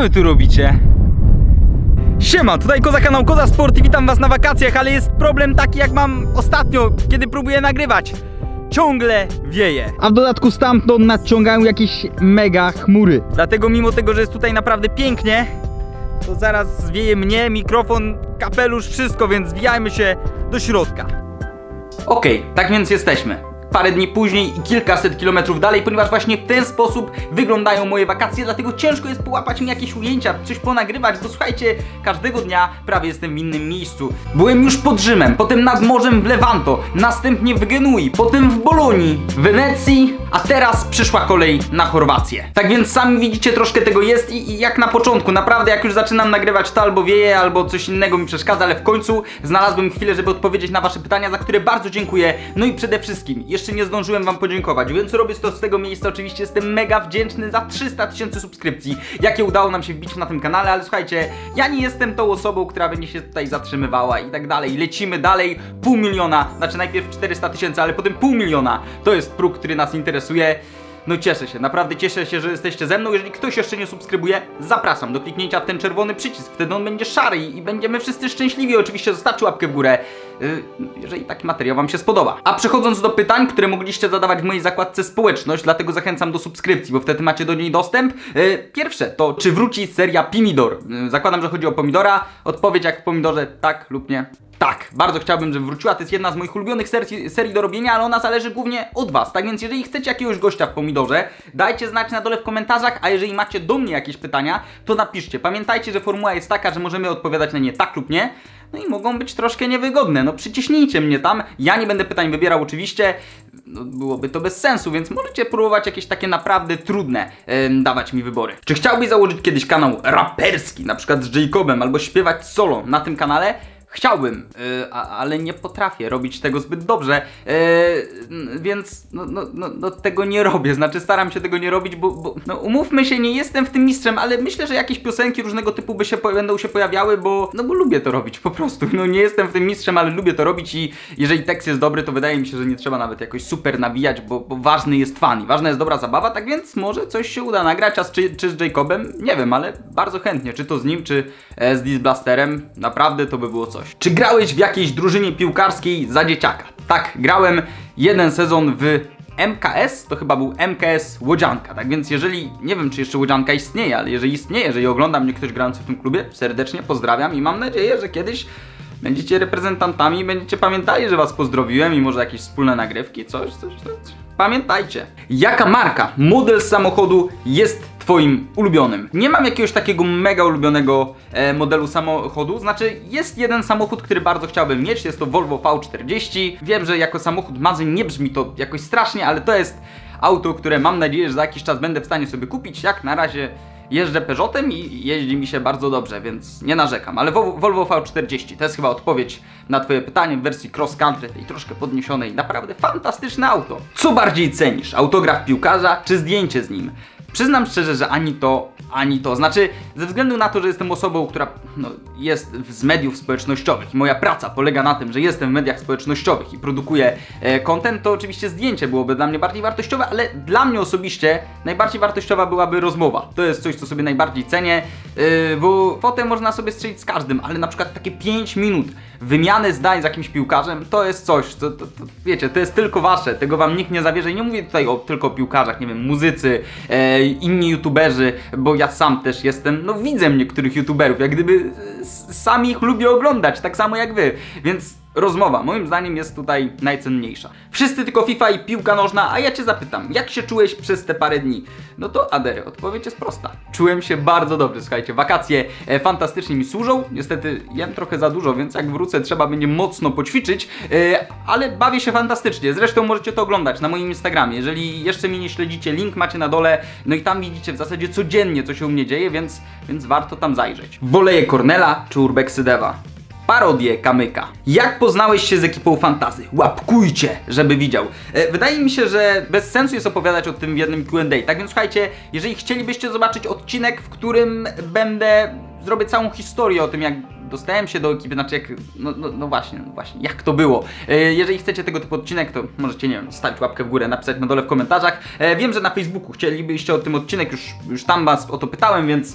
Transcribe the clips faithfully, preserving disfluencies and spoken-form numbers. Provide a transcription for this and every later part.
wy tu robicie? Siema, tutaj Koza, kanał Koza Sport i witam was na wakacjach, ale jest problem taki jak mam ostatnio, kiedy próbuję nagrywać. Ciągle wieje. A w dodatku stamtąd nadciągają jakieś mega chmury. Dlatego mimo tego, że jest tutaj naprawdę pięknie, to zaraz zwieje mnie, mikrofon, kapelusz, wszystko, więc zwijajmy się do środka. Okej, okay, tak więc jesteśmy. Parę dni później i kilkaset kilometrów dalej, ponieważ właśnie w ten sposób wyglądają moje wakacje, dlatego ciężko jest połapać mi jakieś ujęcia, coś ponagrywać, bo słuchajcie, każdego dnia prawie jestem w innym miejscu. Byłem już pod Rzymem, potem nad morzem w Levanto, następnie w Genui, potem w Bolonii, w Wenecji, a teraz przyszła kolej na Chorwację. Tak więc sami widzicie, troszkę tego jest i, i jak na początku, naprawdę jak już zaczynam nagrywać, to albo wieje, albo coś innego mi przeszkadza, ale w końcu znalazłem chwilę, żeby odpowiedzieć na wasze pytania, za które bardzo dziękuję. No i przede wszystkim, jeszcze nie zdążyłem wam podziękować, więc robię to z tego miejsca. Oczywiście jestem mega wdzięczny za trzysta tysięcy subskrypcji, jakie udało nam się wbić na tym kanale, ale słuchajcie, ja nie jestem tą osobą, która będzie się tutaj zatrzymywała i tak dalej. Lecimy dalej, pół miliona, znaczy najpierw czterysta tysięcy, ale potem pół miliona. To jest próg, który nas interesuje. No cieszę się, naprawdę cieszę się, że jesteście ze mną. Jeżeli ktoś jeszcze nie subskrybuje, zapraszam do kliknięcia w ten czerwony przycisk. Wtedy on będzie szary i będziemy wszyscy szczęśliwi. Oczywiście zostawcie łapkę w górę, yy, jeżeli taki materiał wam się spodoba. A przechodząc do pytań, które mogliście zadawać w mojej zakładce społeczność, dlatego zachęcam do subskrypcji, bo wtedy macie do niej dostęp. Yy, pierwsze to, czy wróci seria Pomidor? Yy, zakładam, że chodzi o pomidora. Odpowiedź jak w pomidorze, tak lub nie. Tak, bardzo chciałbym, żeby wróciła. To jest jedna z moich ulubionych serii, serii do robienia, ale ona zależy głównie od was. Tak więc jeżeli chcecie jakiegoś gościa w pomidorze, dajcie znać na dole w komentarzach, a jeżeli macie do mnie jakieś pytania, to napiszcie. Pamiętajcie, że formuła jest taka, że możemy odpowiadać na nie tak lub nie. No i mogą być troszkę niewygodne, no przyciśnijcie mnie tam. Ja nie będę pytań wybierał oczywiście, no, byłoby to bez sensu, więc możecie próbować jakieś takie naprawdę trudne yy, dawać mi wybory. Czy chciałbyś założyć kiedyś kanał raperski, na przykład z Jacobem, albo śpiewać solo na tym kanale? Chciałbym, yy, a, ale nie potrafię robić tego zbyt dobrze, yy, więc no, no, no, no tego nie robię, znaczy staram się tego nie robić, bo, bo no umówmy się, nie jestem w tym mistrzem, ale myślę, że jakieś piosenki różnego typu by się, będą się pojawiały, bo no bo lubię to robić po prostu, no nie jestem w tym mistrzem, ale lubię to robić i jeżeli tekst jest dobry, to wydaje mi się, że nie trzeba nawet jakoś super nawijać, bo, bo ważny jest fan i ważna jest dobra zabawa, tak więc może coś się uda nagrać, a z, czy, czy z Jacobem, nie wiem, ale bardzo chętnie, czy to z nim, czy e, z Disblasterem, naprawdę to by było coś. Czy grałeś w jakiejś drużynie piłkarskiej za dzieciaka? Tak, grałem jeden sezon w M K S, to chyba był M K S Łodzianka, tak więc jeżeli, nie wiem czy jeszcze Łodzianka istnieje, ale jeżeli istnieje, jeżeli ogląda mnie ktoś grający w tym klubie, serdecznie pozdrawiam i mam nadzieję, że kiedyś będziecie reprezentantami i będziecie pamiętali, że was pozdrowiłem i może jakieś wspólne nagrywki, coś, coś, coś. Pamiętajcie. Jaka marka, model samochodu jest twoim ulubionym? Nie mam jakiegoś takiego mega ulubionego e, modelu samochodu, znaczy jest jeden samochód, który bardzo chciałbym mieć, jest to Volvo V czterdzieści. Wiem, że jako samochód marzeń nie brzmi to jakoś strasznie, ale to jest auto, które mam nadzieję, że za jakiś czas będę w stanie sobie kupić. Jak na razie jeżdżę Peugeotem i jeździ mi się bardzo dobrze, więc nie narzekam. Ale Volvo V czterdzieści to jest chyba odpowiedź na twoje pytanie w wersji cross country, tej troszkę podniesionej. Naprawdę fantastyczne auto. Co bardziej cenisz? Autograf piłkarza czy zdjęcie z nim? Przyznam szczerze, że ani to, ani to. Znaczy, ze względu na to, że jestem osobą, która no, jest z mediów społecznościowych i moja praca polega na tym, że jestem w mediach społecznościowych i produkuję e, content, to oczywiście zdjęcie byłoby dla mnie bardziej wartościowe, ale dla mnie osobiście najbardziej wartościowa byłaby rozmowa. To jest coś, co sobie najbardziej cenię, e, bo potem można sobie strzelić z każdym, ale na przykład takie pięć minut wymiany zdań z jakimś piłkarzem, to jest coś, to, to, to wiecie, to jest tylko wasze, tego wam nikt nie zabierze i nie mówię tutaj o, tylko o piłkarzach, nie wiem, muzycy, e, inni youtuberzy, bo ja sam też jestem, no widzę niektórych youtuberów, jak gdyby sami ich lubię oglądać, tak samo jak wy, więc rozmowa moim zdaniem jest tutaj najcenniejsza. Wszyscy tylko FIFA i piłka nożna, a ja cię zapytam, jak się czułeś przez te parę dni? No to Adery, odpowiedź jest prosta. Czułem się bardzo dobrze, słuchajcie, wakacje e, fantastycznie mi służą, niestety jem trochę za dużo, więc jak wrócę trzeba będzie mocno poćwiczyć, e, ale bawię się fantastycznie, zresztą możecie to oglądać na moim Instagramie, jeżeli jeszcze mnie nie śledzicie, link macie na dole, no i tam widzicie w zasadzie codziennie co się u mnie dzieje, więc, więc warto tam zajrzeć. Woleje Kornela czy Urbexy Dewa? Parodię Kamyka. Jak poznałeś się z ekipą Fantasy? Łapkujcie, żeby widział. E, wydaje mi się, że bez sensu jest opowiadać o tym w jednym Q and A. Tak więc słuchajcie, jeżeli chcielibyście zobaczyć odcinek, w którym będę zrobię całą historię o tym, jak dostałem się do ekipy, znaczy jak, no, no, no właśnie, no właśnie, jak to było. E, jeżeli chcecie tego typu odcinek, to możecie, nie wiem, stawić łapkę w górę, napisać na dole w komentarzach. E, wiem, że na Facebooku chcielibyście o tym odcinek, już, już tam was o to pytałem, więc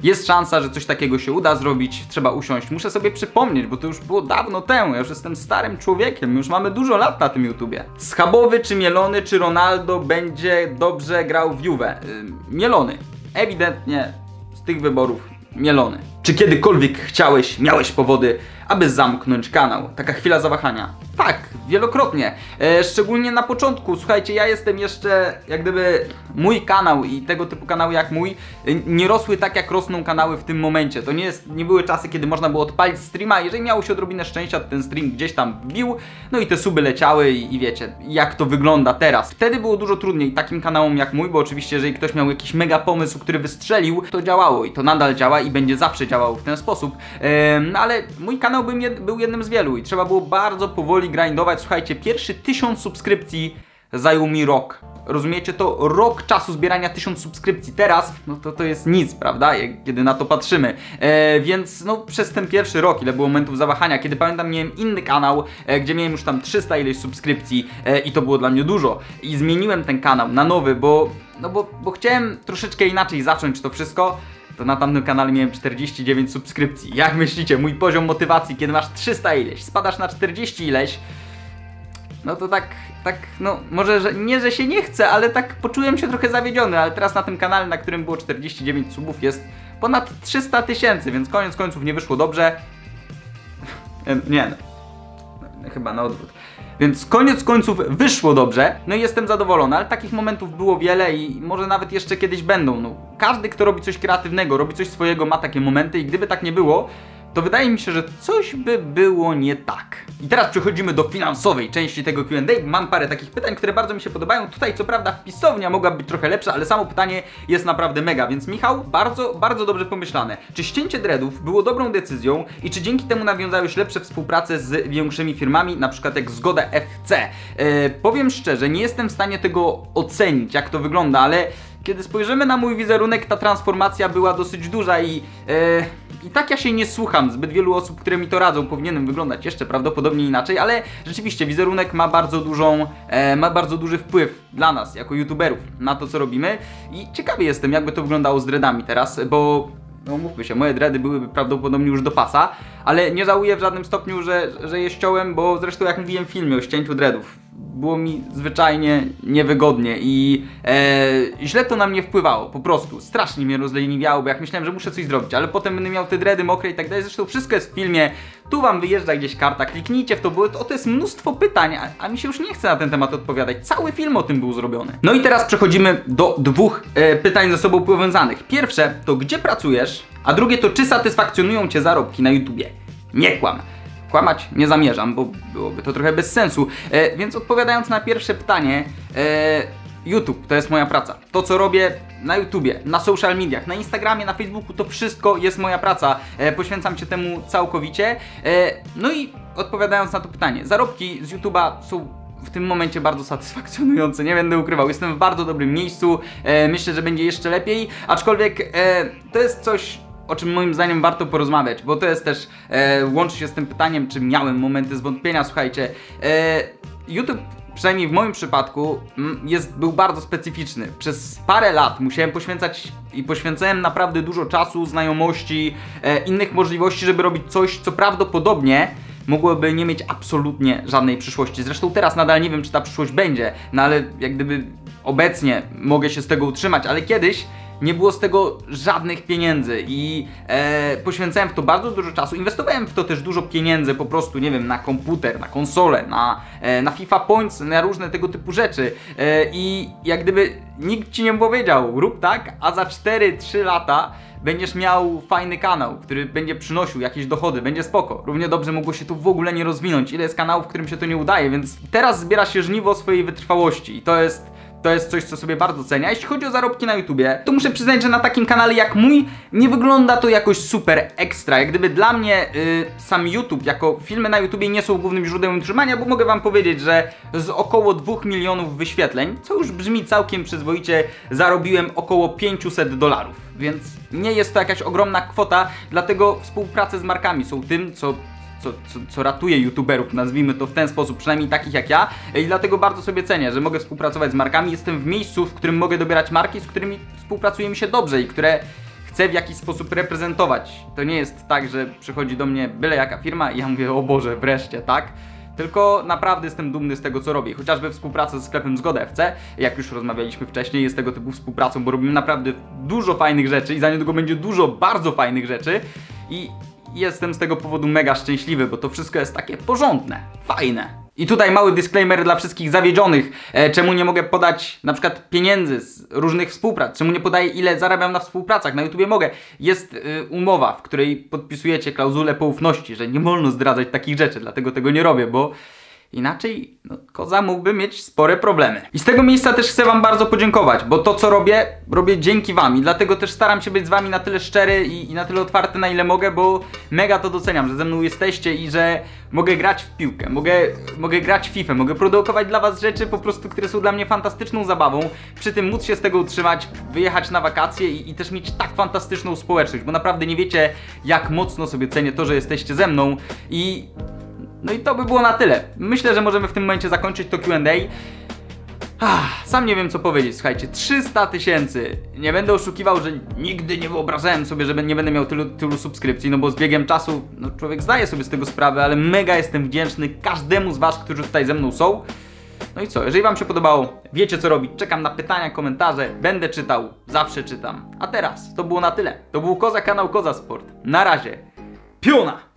jest szansa, że coś takiego się uda zrobić, trzeba usiąść. Muszę sobie przypomnieć, bo to już było dawno temu, ja już jestem starym człowiekiem, już mamy dużo lat na tym YouTubie. Schabowy czy Mielony, czy Ronaldo będzie dobrze grał w Juve? Yy, Mielony. Ewidentnie z tych wyborów Mielony. Czy kiedykolwiek chciałeś, miałeś powody, aby zamknąć kanał? Taka chwila zawahania. Tak, wielokrotnie. E, szczególnie na początku. Słuchajcie, ja jestem jeszcze, jak gdyby mój kanał i tego typu kanały jak mój nie rosły tak, jak rosną kanały w tym momencie. To nie, jest, nie były czasy, kiedy można było odpalić streama. Jeżeli miało się odrobinę szczęścia, to ten stream gdzieś tam wbił, no i te suby leciały i, i wiecie, jak to wygląda teraz. Wtedy było dużo trudniej takim kanałom jak mój, bo oczywiście, jeżeli ktoś miał jakiś mega pomysł, który wystrzelił, to działało i to nadal działa i będzie zawsze działało w ten sposób. E, no ale mój kanał był, był jednym z wielu i trzeba było bardzo powoli grindować. Słuchajcie, pierwszy tysiąc subskrypcji zajął mi rok. Rozumiecie to? Rok czasu zbierania tysiąc subskrypcji. Teraz, no to to jest nic, prawda? Jak, kiedy na to patrzymy. E, więc no przez ten pierwszy rok, ile było momentów zawahania, kiedy pamiętam, miałem inny kanał, e, gdzie miałem już tam trzysta ileś subskrypcji e, i to było dla mnie dużo. I zmieniłem ten kanał na nowy, bo, no bo, bo chciałem troszeczkę inaczej zacząć to wszystko. To na tamtym kanale miałem czterdzieści dziewięć subskrypcji. Jak myślicie, mój poziom motywacji, kiedy masz trzysta ileś, spadasz na czterdzieści ileś, no to tak, tak, no może że, nie, że się nie chce, ale tak poczułem się trochę zawiedziony, ale teraz na tym kanale, na którym było czterdzieści dziewięć subów, jest ponad trzysta tysięcy, więc koniec końców nie wyszło dobrze. Nie, no, chyba na odwrót. Więc koniec końców wyszło dobrze, no i jestem zadowolony, ale takich momentów było wiele i może nawet jeszcze kiedyś będą. No, każdy, kto robi coś kreatywnego, robi coś swojego, ma takie momenty i gdyby tak nie było, to wydaje mi się, że coś by było nie tak. I teraz przechodzimy do finansowej części tego Q and A. Mam parę takich pytań, które bardzo mi się podobają. Tutaj co prawda wpisownia mogłaby być trochę lepsza, ale samo pytanie jest naprawdę mega. Więc Michał, bardzo, bardzo dobrze pomyślane. Czy ścięcie dreadów było dobrą decyzją i czy dzięki temu nawiązałeś lepsze współprace z większymi firmami, na przykład jak Zgoda F C? Yy, powiem szczerze, nie jestem w stanie tego ocenić, jak to wygląda, ale kiedy spojrzymy na mój wizerunek, ta transformacja była dosyć duża i, yy, i tak ja się nie słucham zbyt wielu osób, które mi to radzą. Powinienem wyglądać jeszcze prawdopodobnie inaczej, ale rzeczywiście wizerunek ma bardzo dużą, e, ma bardzo duży wpływ dla nas, jako youtuberów, na to, co robimy. I ciekawy jestem, jakby to wyglądało z dreadami teraz, bo no mówmy się, moje dready byłyby prawdopodobnie już do pasa, ale nie żałuję w żadnym stopniu, że, że je ściąłem, bo zresztą jak mówiłem w filmie o ścięciu dreadów, było mi zwyczajnie niewygodnie i e, źle to na mnie wpływało, po prostu. Strasznie mnie rozleniwiało, bo jak myślałem, że muszę coś zrobić, ale potem będę miał te dready mokre i tak dalej. Zresztą wszystko jest w filmie, tu wam wyjeżdża gdzieś karta, kliknijcie w to, bo to, to jest mnóstwo pytań, a, a mi się już nie chce na ten temat odpowiadać. Cały film o tym był zrobiony. No i teraz przechodzimy do dwóch e, pytań ze sobą powiązanych. Pierwsze to gdzie pracujesz, a drugie to czy satysfakcjonują cię zarobki na YouTubie. Nie kłam. Kłamać nie zamierzam, bo byłoby to trochę bez sensu. E, więc odpowiadając na pierwsze pytanie, e, YouTube to jest moja praca. To co robię na YouTubie, na social mediach, na Instagramie, na Facebooku, to wszystko jest moja praca. E, poświęcam się temu całkowicie. E, no i odpowiadając na to pytanie, zarobki z YouTuba są w tym momencie bardzo satysfakcjonujące, nie będę ukrywał. Jestem w bardzo dobrym miejscu, e, myślę, że będzie jeszcze lepiej, aczkolwiek e, to jest coś, o czym moim zdaniem warto porozmawiać, bo to jest też, e, łączy się z tym pytaniem, czy miałem momenty zwątpienia. Słuchajcie, e, YouTube, przynajmniej w moim przypadku, jest, był bardzo specyficzny. Przez parę lat musiałem poświęcać i poświęcałem naprawdę dużo czasu, znajomości, e, innych możliwości, żeby robić coś, co prawdopodobnie mogłoby nie mieć absolutnie żadnej przyszłości. Zresztą teraz nadal nie wiem, czy ta przyszłość będzie, no ale jak gdyby obecnie mogę się z tego utrzymać, ale kiedyś nie było z tego żadnych pieniędzy i e, poświęcałem w to bardzo dużo czasu, inwestowałem w to też dużo pieniędzy po prostu, nie wiem, na komputer, na konsolę, na, e, na FIFA Points, na różne tego typu rzeczy e, i jak gdyby nikt ci nie powiedział, rób tak, a za cztery trzy lata będziesz miał fajny kanał, który będzie przynosił jakieś dochody, będzie spoko. Równie dobrze mogło się tu w ogóle nie rozwinąć, ile jest kanałów, którym się to nie udaje, więc teraz zbiera się żniwo swojej wytrwałości i to jest To jest coś, co sobie bardzo cenię. A jeśli chodzi o zarobki na YouTubie, to muszę przyznać, że na takim kanale jak mój nie wygląda to jakoś super ekstra. Jak gdyby dla mnie yy, sam YouTube, jako filmy na YouTubie nie są głównym źródłem utrzymania, bo mogę wam powiedzieć, że z około dwóch milionów wyświetleń, co już brzmi całkiem przyzwoicie, zarobiłem około pięćset dolarów. Więc nie jest to jakaś ogromna kwota, dlatego współprace z markami są tym, co Co, co, co ratuje youtuberów, nazwijmy to w ten sposób, przynajmniej takich jak ja, i dlatego bardzo sobie cenię, że mogę współpracować z markami, jestem w miejscu, w którym mogę dobierać marki, z którymi współpracuje mi się dobrze i które chcę w jakiś sposób reprezentować. To nie jest tak, że przychodzi do mnie byle jaka firma i ja mówię, o Boże, wreszcie, tak? Tylko naprawdę jestem dumny z tego, co robię. Chociażby współpraca ze sklepem Zgoda F C, jak już rozmawialiśmy wcześniej, jest tego typu współpracą, bo robimy naprawdę dużo fajnych rzeczy i za niedługo będzie dużo bardzo fajnych rzeczy i jestem z tego powodu mega szczęśliwy, bo to wszystko jest takie porządne, fajne. I tutaj mały disclaimer dla wszystkich zawiedzionych, e, czemu nie mogę podać na przykład pieniędzy z różnych współprac, czemu nie podaję ile zarabiam na współpracach, na YouTubie mogę. Jest y, umowa, w której podpisujecie klauzulę poufności, że nie wolno zdradzać takich rzeczy, dlatego tego nie robię, bo inaczej no, koza mógłby mieć spore problemy. I z tego miejsca też chcę wam bardzo podziękować, bo to co robię, robię dzięki wam i dlatego też staram się być z wami na tyle szczery i, i na tyle otwarty, na ile mogę, bo mega to doceniam, że ze mną jesteście i że mogę grać w piłkę, mogę, mogę grać w FIFA, mogę produkować dla was rzeczy po prostu, które są dla mnie fantastyczną zabawą, przy tym móc się z tego utrzymać, wyjechać na wakacje i, i też mieć tak fantastyczną społeczność, bo naprawdę nie wiecie, jak mocno sobie cenię to, że jesteście ze mną i no i to by było na tyle. Myślę, że możemy w tym momencie zakończyć to Q and A. Ah, sam nie wiem co powiedzieć, słuchajcie, trzysta tysięcy. Nie będę oszukiwał, że nigdy nie wyobrażałem sobie, że nie będę miał tylu, tylu subskrypcji, no bo z biegiem czasu, no człowiek zdaje sobie z tego sprawę, ale mega jestem wdzięczny każdemu z was, którzy tutaj ze mną są. No i co, jeżeli wam się podobało, wiecie co robić, czekam na pytania, komentarze, będę czytał, zawsze czytam. A teraz, to było na tyle. To był Koza, kanał Koza Sport. Na razie, piona!